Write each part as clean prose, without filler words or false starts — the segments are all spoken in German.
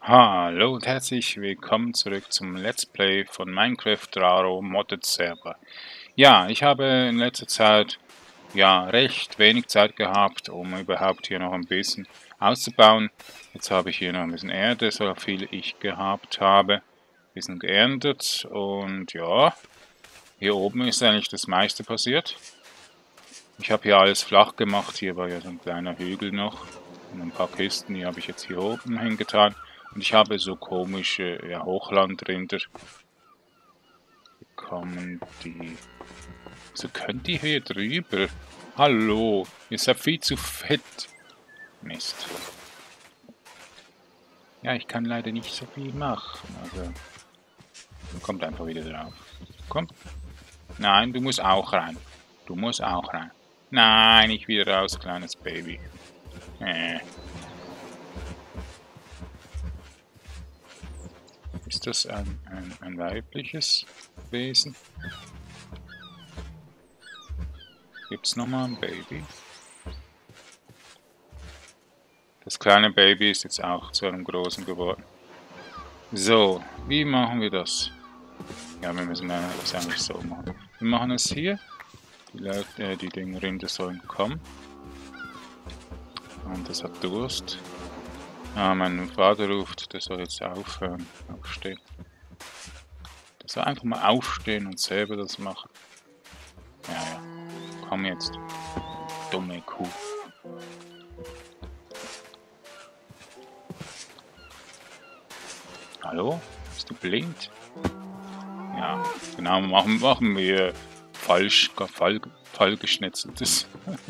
Hallo und herzlich willkommen zurück zum Let's Play von Minecraft Raro Modded Server. Ja, ich habe in letzter Zeit recht wenig Zeit gehabt, um überhaupt hier noch ein bisschen auszubauen. Jetzt habe ich hier noch ein bisschen Erde, so viel ich gehabt habe. Ein bisschen geerntet und ja, hier oben ist eigentlich das meiste passiert. Ich habe hier alles flach gemacht, hier war ja so ein kleiner Hügel noch und ein paar Kisten, die habe ich jetzt hier oben hingetan. Und ich habe so komische Hochlandrinder bekommen, die... So könnt ihr hier drüber? Hallo, ihr seid viel zu fett. Mist. Ja, ich kann leider nicht so viel machen, also... Kommt einfach wieder drauf. Komm. Nein, du musst auch rein. Du musst auch rein. Nein, ich wieder raus, kleines Baby. Ist das ein weibliches Wesen? Gibt's nochmal ein Baby? Das kleine Baby ist jetzt auch zu einem großen geworden. So, wie machen wir das? Ja, wir müssen das eigentlich so machen. Wir machen es hier. Die Rinde sollen kommen. Und das hat Durst. Ah, mein Vater ruft, der soll jetzt aufhören. Aufstehen. Der soll einfach mal aufstehen und selber das machen. Ja. Komm jetzt. Dumme Kuh. Hallo? Bist du blind? Ja, genau, machen wir Fall geschnetzeltes.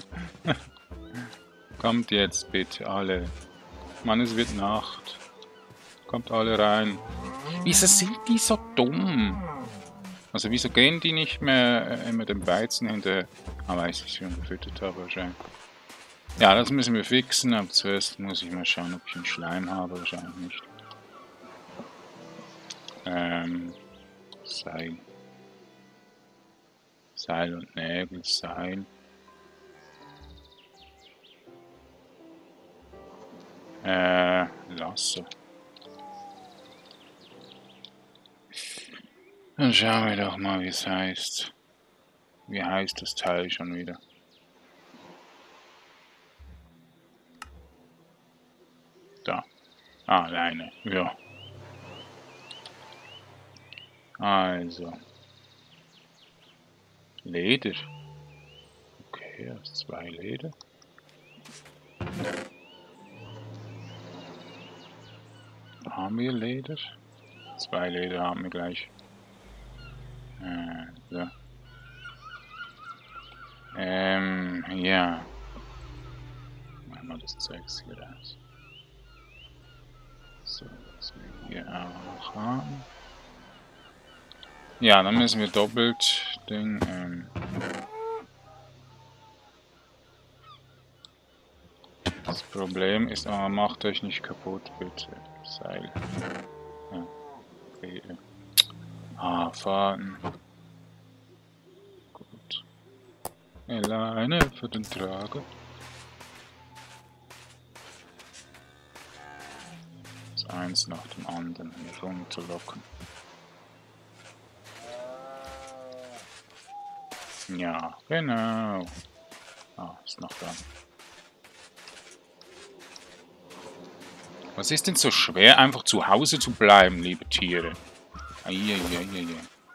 Kommt jetzt bitte alle. Mann, es wird Nacht. Kommt alle rein. Wieso sind die so dumm? Also wieso gehen die nicht mehr immer dem Weizen hinterher? Ah, weil ich sie schon gefüttert habe wahrscheinlich. Ja, das müssen wir fixen, aber zuerst muss ich mal schauen, ob ich einen Schleim habe, wahrscheinlich nicht. Seil. Seil und Nägel, Seil. Lasso. Dann schauen wir doch mal, wie es heißt. Wie heißt das Teil schon wieder? Da. Ah, Leine. Ja. Also. Leder. Okay, das ist 2 Leder. Haben wir Leder? 2 Leder haben wir gleich. So. Ja. Machen wir das Zeugs hier raus. So, das wir hier auch haben. Ja, dann müssen wir doppelt den, das Problem ist, aber macht euch nicht kaputt, bitte. Seil. Ja. Okay. Faden. Gut. Leine für den Trager. Das eins nach dem anderen hier rumzulocken. Ja, genau. Ah, ist noch da. Was ist denn so schwer, einfach zu Hause zu bleiben, liebe Tiere? Eieieiei.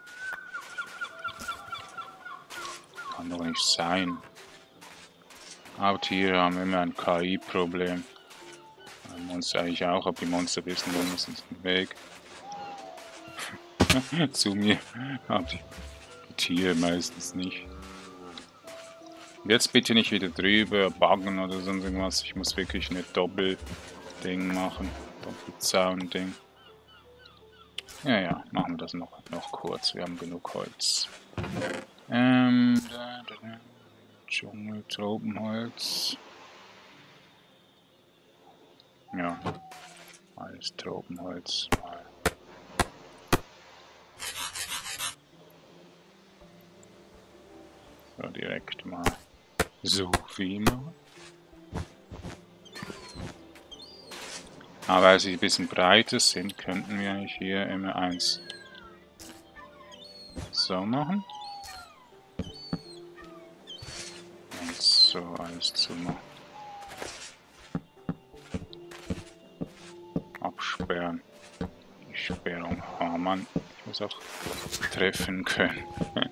Kann doch nicht sein. Aber Tiere haben immer ein KI-Problem. Monster eigentlich auch, aber die Monster wissen wenigstens den Weg. Zu mir. Aber die Tiere meistens nicht. Jetzt bitte nicht wieder drüber buggen oder sonst irgendwas. Ich muss wirklich eine Doppelding machen. Doppelzaun-Ding. Ja, machen wir das noch kurz. Wir haben genug Holz. Dschungel, Tropenholz. Ja, alles Tropenholz. So, direkt mal so viel machen. Aber weil sie ein bisschen breiter sind, könnten wir hier immer eins so machen. Und so alles zumachen. Absperren. Die Sperrung. Oh Mann, ich muss auch treffen können.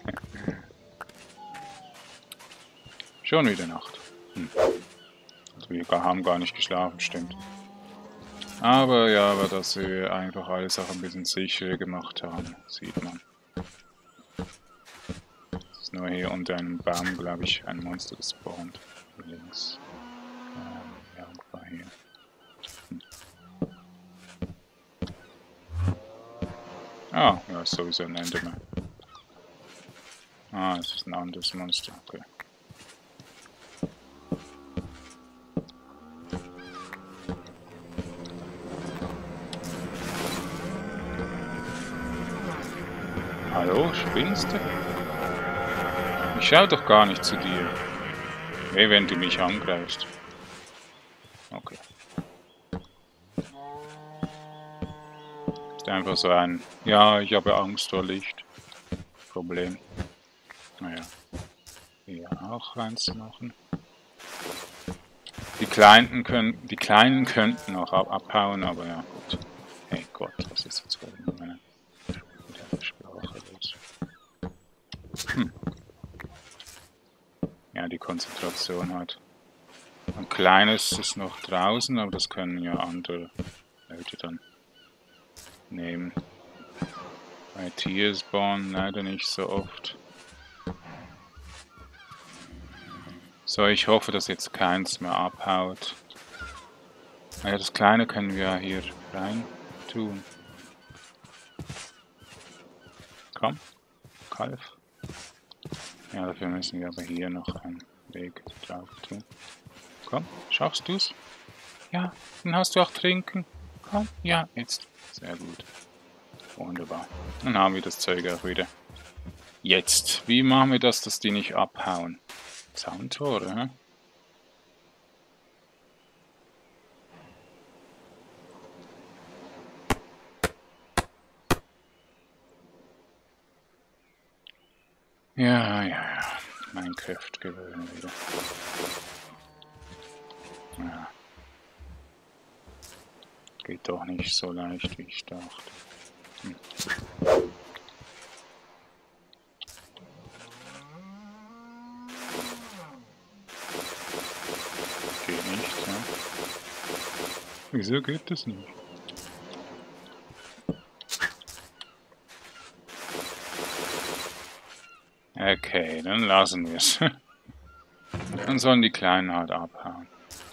Schon wieder Nacht. Also wir haben gar nicht geschlafen, stimmt. Aber ja, aber dass wir einfach alles auch ein bisschen sicherer gemacht haben, sieht man. Es ist nur hier unter einem Baum, glaube ich, ein Monster gespawnt. Hier links. Ja, ungefähr hier. Ah, ja, ist sowieso ein Enderman. Ah, es ist ein anderes Monster, okay. Hallo, spinnst du? Ich schau doch gar nicht zu dir. Hey, wenn du mich angreifst. Okay. Ist einfach so ein, ja, ich habe Angst vor Licht. Problem. Naja. Hier auch eins machen. Die Kleinen könnten auch abhauen, aber ja gut. Hey Gott, was ist jetzt gerade mit meiner Sprache los? Ja, die Konzentration halt. Ein kleines ist noch draußen, aber das können ja andere Leute dann nehmen. Bei Tierspawn leider nicht so oft. So, ich hoffe, dass jetzt keins mehr abhaut. Naja, das Kleine können wir hier rein tun. Komm, Kalf. Ja, dafür müssen wir aber hier noch einen Weg drauf tun. Komm, schaffst du's? Ja, dann hast du auch trinken. Komm, ja, jetzt. Sehr gut. Wunderbar. Dann haben wir das Zeug auch wieder. Jetzt, wie machen wir das, dass die nicht abhauen? Zauntore, hä? Ja, ja, ja. Minecraft gewöhnen wieder. Ja. Geht doch nicht so leicht, wie ich dachte. Geht nicht, ja. Wieso geht das nicht? Okay, dann lassen wir es. Dann sollen die Kleinen halt abhauen.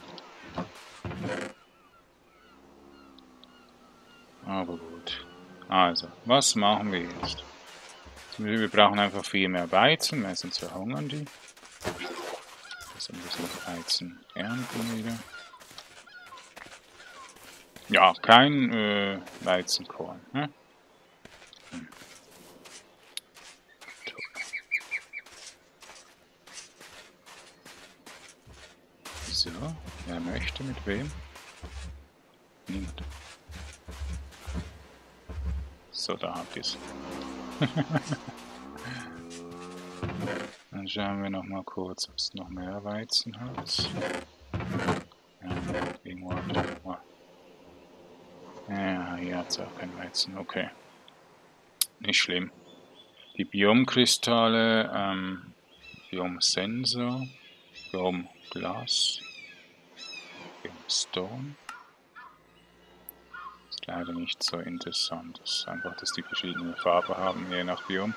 Aber gut. Also, was machen wir jetzt? Wir brauchen einfach viel mehr Weizen, meistens verhungern die. Also ein bisschen Weizen ernten wieder. Ja, kein Weizenkorn. Ne? So, wer möchte mit wem? Niemand. So, da habt ihr es. Dann schauen wir noch mal kurz, ob es noch mehr Weizen hat. Ja, irgendwo. Ja, hier hat es auch kein Weizen. Okay. Nicht schlimm. Die Biomkristalle, Biomsensor, Biomglas, Biomstone. Ist leider nicht so interessant. Das ist einfach, dass die verschiedene Farben haben, je nach Biom.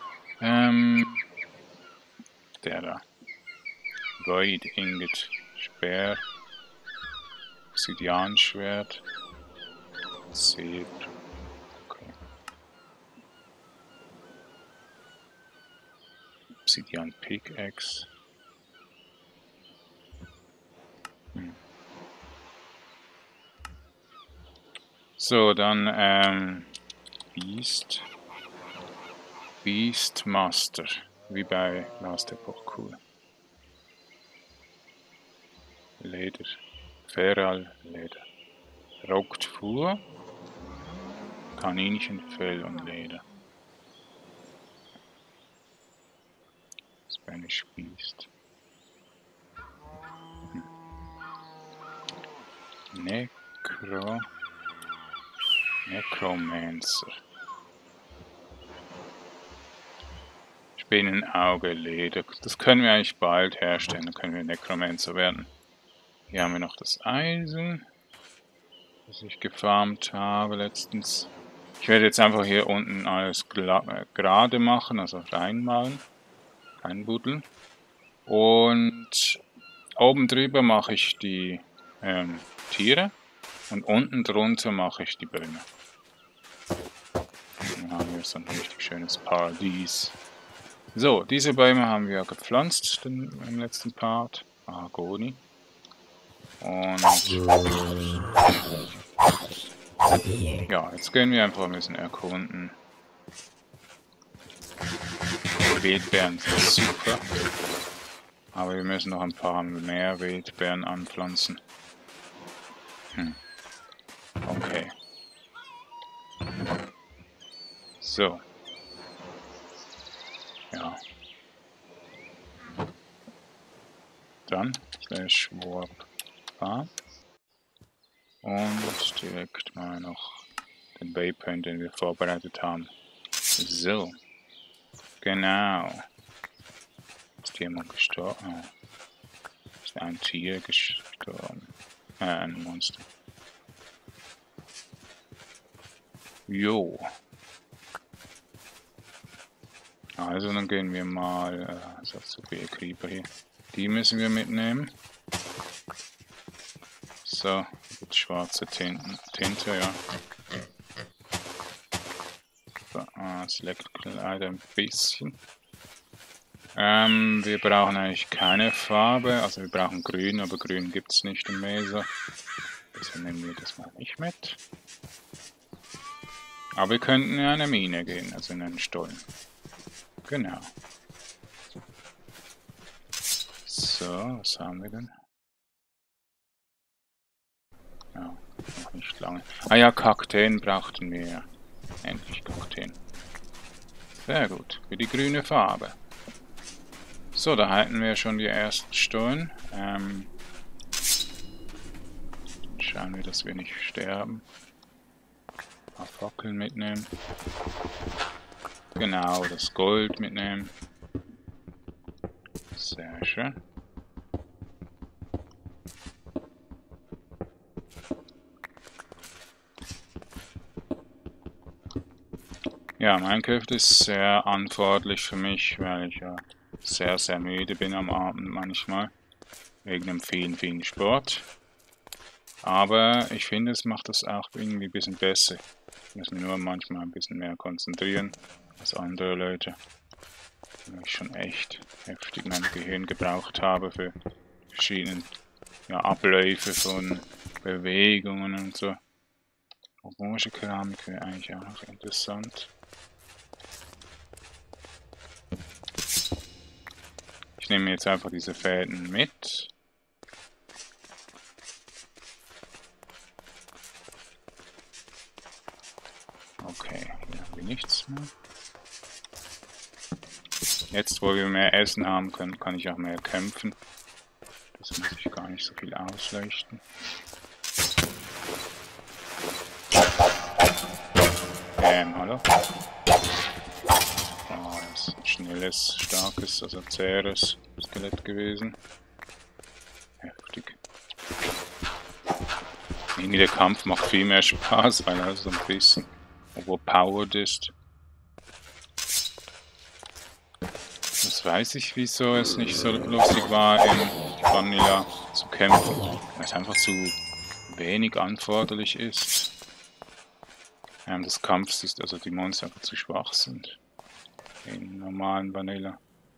Der da. Void, Ingot, Speer, Obsidianschwert, Zebra. Okay. Obsidian Pickaxe. So, dann Beastmaster, wie bei Last Epoch, cool. Leder, Feral Leder, Rauchtfuhr, Kaninchenfell und Leder. Spanish Beast. Necromancer. Spinnenauge, Leder. Das können wir eigentlich bald herstellen, dann können wir Necromancer werden. Hier haben wir noch das Eisen, das ich gefarmt habe letztens. Ich werde jetzt einfach hier unten alles gerade machen, also reinmalen, reinbuddeln. Und oben drüber mache ich die Tiere und unten drunter mache ich die Bäume. Dann haben wir so ein richtig schönes Paradies. So, diese Bäume haben wir gepflanzt im letzten Part. Mahagoni. Und ja, jetzt gehen wir einfach ein bisschen erkunden. Wildbeeren sind super. Aber wir müssen noch ein paar mehr Wildbeeren anpflanzen. Okay. So. Ja. Dann slash warp farm. Und direkt mal noch den Waypoint, den wir vorbereitet haben. So. Genau. Ist jemand gestorben? Oh. Ist ein Tier gestorben? Ein Monster. Jo. Also dann gehen wir mal, es hat so viele Creeper hier. Die müssen wir mitnehmen. So, mit schwarze Tinte, ja. So, es leckt leider ein bisschen. Wir brauchen eigentlich keine Farbe, also wir brauchen grün, aber grün gibt es nicht im Mesa. Deshalb nehmen wir das mal nicht mit. Aber wir könnten in eine Mine gehen, also in einen Stollen. Genau. So, was haben wir denn? Ja, noch nicht lange. Ah ja, Kakteen brauchten wir ja. Endlich Kakteen. Sehr gut, für die grüne Farbe. So, da halten wir schon die ersten Stollen. Schauen wir, dass wir nicht sterben. Ein paar Fackeln mitnehmen. Genau, das Gold mitnehmen. Sehr schön. Ja, Minecraft ist sehr anforderlich für mich, weil ich ja sehr, sehr müde bin am Abend manchmal. Wegen dem vielen Sport. Aber ich finde, es macht das auch irgendwie ein bisschen besser. Ich muss mich nur manchmal ein bisschen mehr konzentrieren als andere Leute. Weil ich schon echt heftig mein Gehirn gebraucht habe für verschiedene Abläufe von Bewegungen und so. Orange Keramik wäre eigentlich auch noch interessant. Ich nehme jetzt einfach diese Fäden mit. Okay, hier haben wir nichts mehr. Jetzt, wo wir mehr Essen haben können, kann ich auch mehr kämpfen. Das muss ich gar nicht so viel ausleuchten. Hallo? Oh, das ist ein schnelles, starkes, also zähes Skelett gewesen. Heftig. Irgendwie der Kampf macht viel mehr Spaß, weil er so ein bisschen overpowered ist. Das weiß ich, wieso es nicht so lustig war, in Vanilla zu kämpfen, weil es einfach zu wenig anforderlich ist. Des Kampfs ist, also die Monster einfach zu schwach sind. In normalen Vanilla.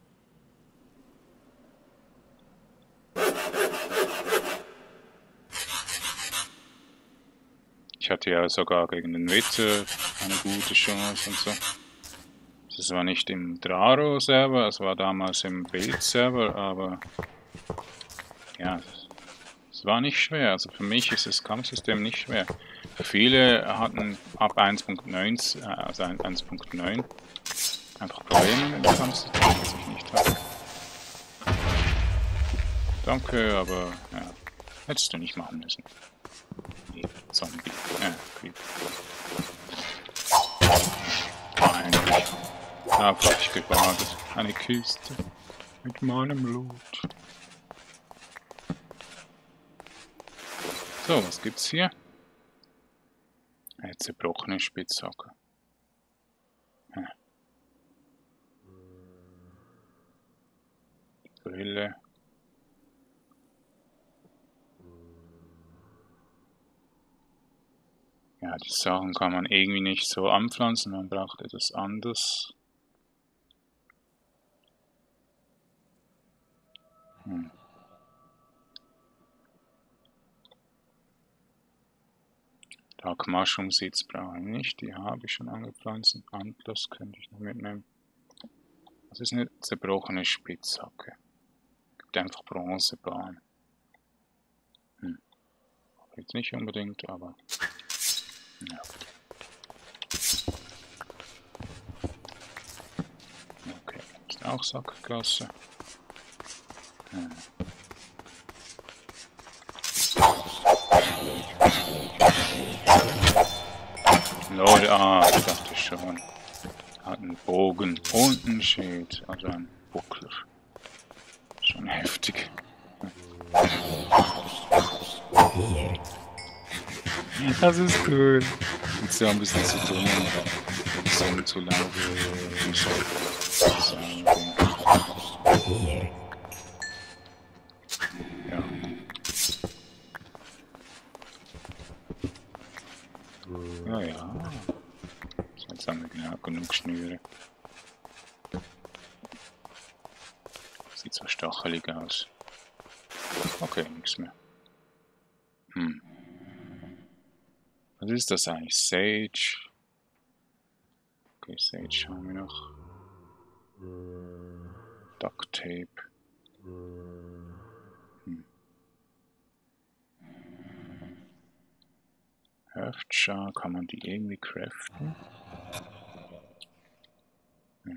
Ich hatte ja sogar gegen den Witzer eine gute Chance und so. Das war nicht im Draro-Server, es war damals im Bild-Server, aber ja, Es war nicht schwer, also für mich ist das Kampfsystem nicht schwer. Viele hatten ab 1.9, also 1.9, einfach Probleme mit dem Kampfsystem, was ich nicht hatte. Danke, aber ja, hättest du nicht machen müssen. Zombie, Creep. Eigentlich. Darauf habe ich gewartet. Eine Kiste mit meinem Blut. So, was gibt's hier? Eine zerbrochene Spitzhacke. Brille. Ja, die Sachen kann man irgendwie nicht so anpflanzen, man braucht etwas anderes. Dark Mushroom Seeds brauche ich nicht, die habe ich schon angepflanzt. Antlers könnte ich noch mitnehmen. Das ist eine zerbrochene Spitzhacke. Gibt einfach Bronzebahn. Jetzt nicht unbedingt, aber ja. Okay, ist auch Sackgasse. Lol, ich dachte schon. Hat einen Bogen und ein Schild, also ein Buckler. Schon heftig. Das ist cool. Jetzt so ein bisschen zu tun, so zu laufen. Ja. Ja. Jetzt haben wir genau genug Schnüre. Sieht so stachelig aus. Okay, nichts mehr. Was ist das eigentlich? Sage. Okay, Sage haben wir noch. Duct Tape. Earthshard, kann man die irgendwie craften? Ja.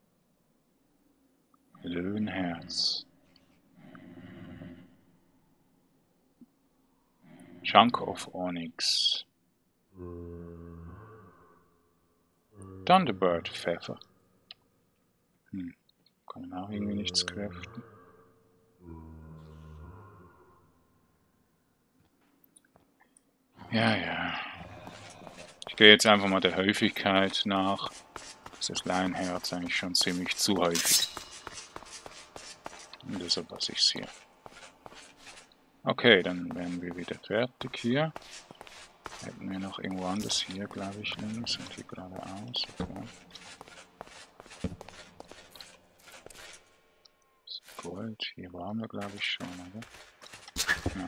Löwenherz. Chunk of Onyx. Thunderbird Pfeffer. Kann man auch irgendwie nichts craften. Ja. Ich gehe jetzt einfach mal der Häufigkeit nach. Das Lionherz eigentlich schon ziemlich zu häufig. Und deshalb lasse ich es hier. Okay, dann wären wir wieder fertig hier. Hätten wir noch irgendwo anders hier, glaube ich, links und hier geradeaus. Okay. Gold, hier waren wir, glaube ich, schon, oder? Ja.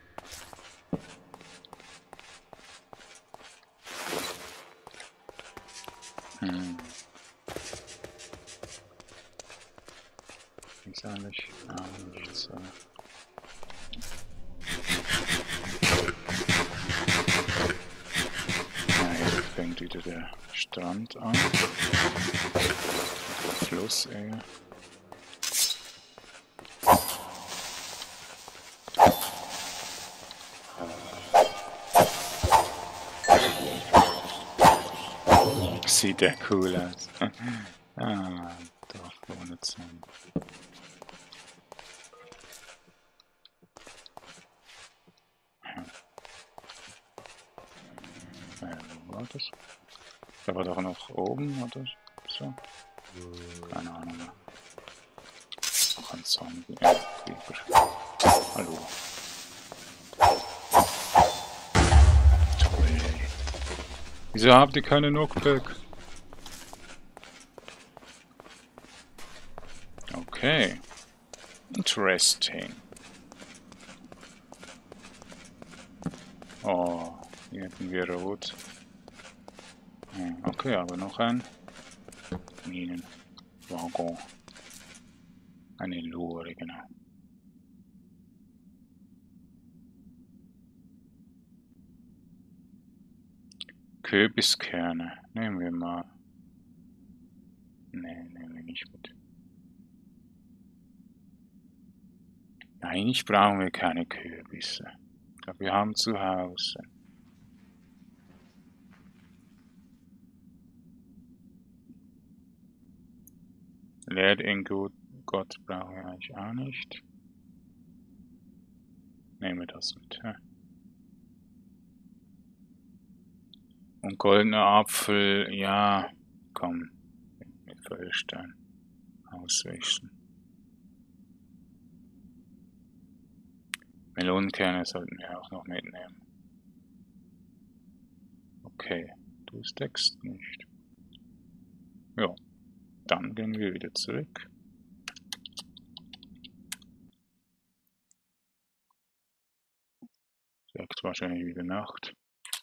Ist eigentlich auch nicht so. Jetzt fängt wieder der Strand an. Der Fluss eher. Sieht der cool aus. Da vorne zusammen. Wo war das? Da war doch noch oben, oder so? Keine Ahnung mehr. Noch ein Zombie. Creeper. Hallo. Toll. Wieso habt ihr keine Knockback? Okay. Interesting. Oh, hier hätten wir rot. Okay, aber noch ein Minenwaggon. Eine Lore, genau. Kürbiskerne. Nehmen wir mal. Nee, nehmen wir nicht mit. Eigentlich brauchen wir keine Kürbisse. Ich glaube, wir haben zu Hause. Leeringot brauchen wir eigentlich auch nicht. Nehmen wir das mit. Ja. Und goldener Apfel, ja, komm, mit Feuerstein auswechseln. Melonenkerne sollten wir auch noch mitnehmen. Okay, du steckst nicht. Ja, dann gehen wir wieder zurück. Sagt wahrscheinlich wieder Nacht.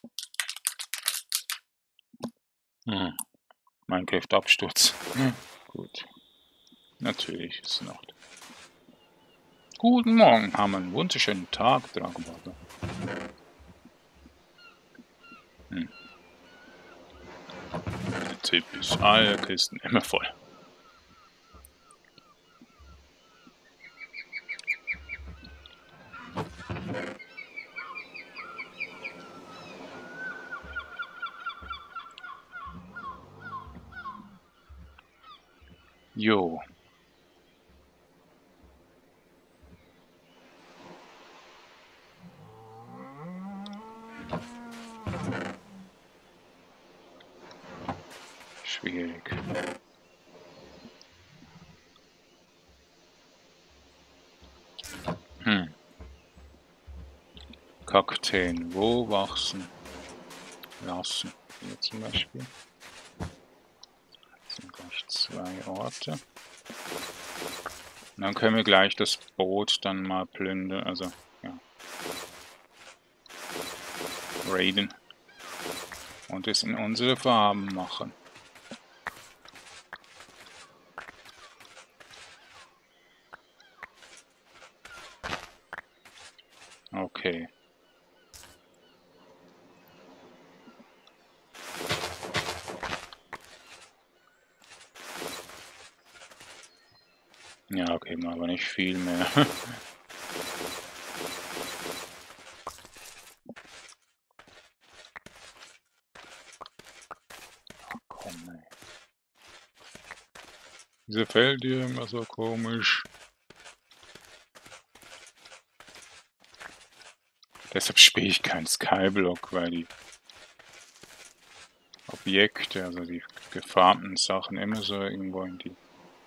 Minecraft-Absturz. Gut, natürlich ist es Nacht. Guten Morgen, haben einen wunderschönen Tag, Dragonball. Der Typ ist alle Kisten immer voll. Jo. Schwierig. Kakteen, wo wachsen lassen? Hier zum Beispiel. Das sind gleich 2 Orte. Und dann können wir gleich das Boot dann mal plündern, also ja, raiden und es in unsere Farben machen. Okay. Ja, okay, aber nicht viel mehr. Komm, ey. Diese fällt hier immer so komisch. Deshalb spiele ich keinen Skyblock, weil die Objekte, also die gefarmten Sachen, immer so irgendwo in die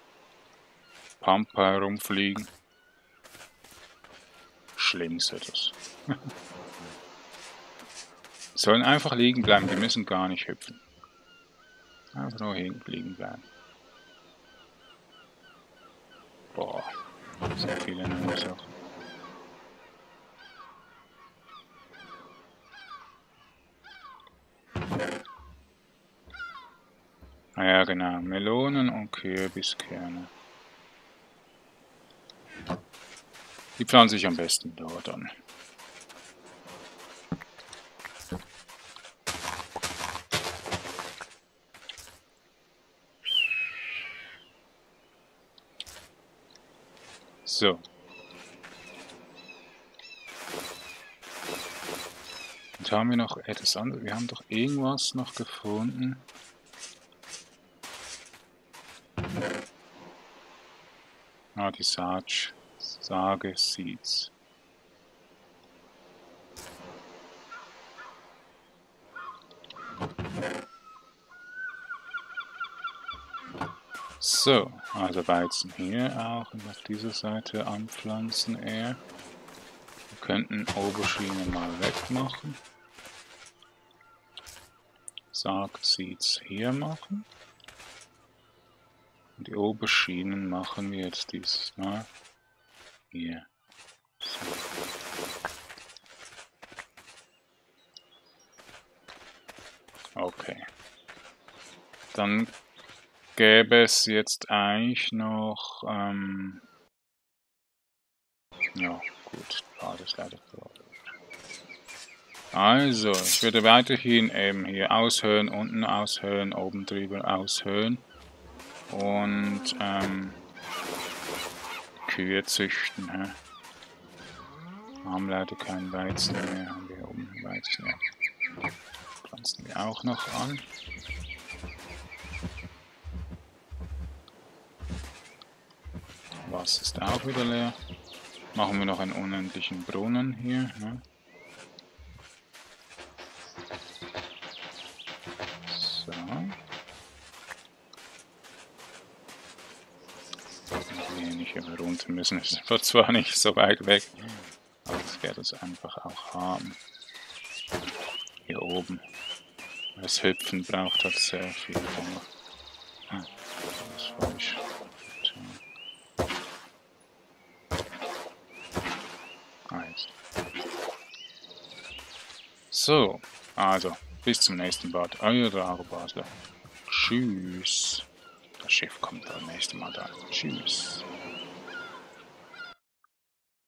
Pampa herumfliegen. Schlimm ist das. Sollen einfach liegen bleiben, die müssen gar nicht hüpfen. Einfach nur hinten liegen bleiben. Boah, so viele neue Sachen. Ah ja, genau, Melonen und Kürbiskerne. Die pflanze ich am besten dort an. So. Und haben wir noch etwas anderes? Wir haben doch irgendwas noch gefunden. Ah, die Sage-Seeds. So, also Weizen hier auch und auf dieser Seite anpflanzen eher. Wir könnten Aubergine mal wegmachen. Saat-Seeds hier machen. Und die Auberginen machen wir jetzt dieses Mal hier. So. Okay. Dann gäbe es jetzt eigentlich noch, ja gut, das leider verloren. Also, ich würde weiterhin eben hier aushöhlen, unten aushöhlen, oben drüber aushöhlen und Kühe züchten. Hä? Haben leider keinen Weizen mehr, haben wir oben Weizen. Ja. Pflanzen wir auch noch an. Wasser ist auch wieder leer. Machen wir noch einen unendlichen Brunnen hier. Ne? So. Wir nicht immer runter müssen. Es ist zwar nicht so weit weg, aber ich werde es einfach auch haben. Hier oben. Das Hüpfen braucht halt sehr viel Hunger. Ah, das ist falsch. So, also, bis zum nächsten Bad. Euer Draro Basler. Tschüss. Das Schiff kommt beim nächsten Mal da. Tschüss.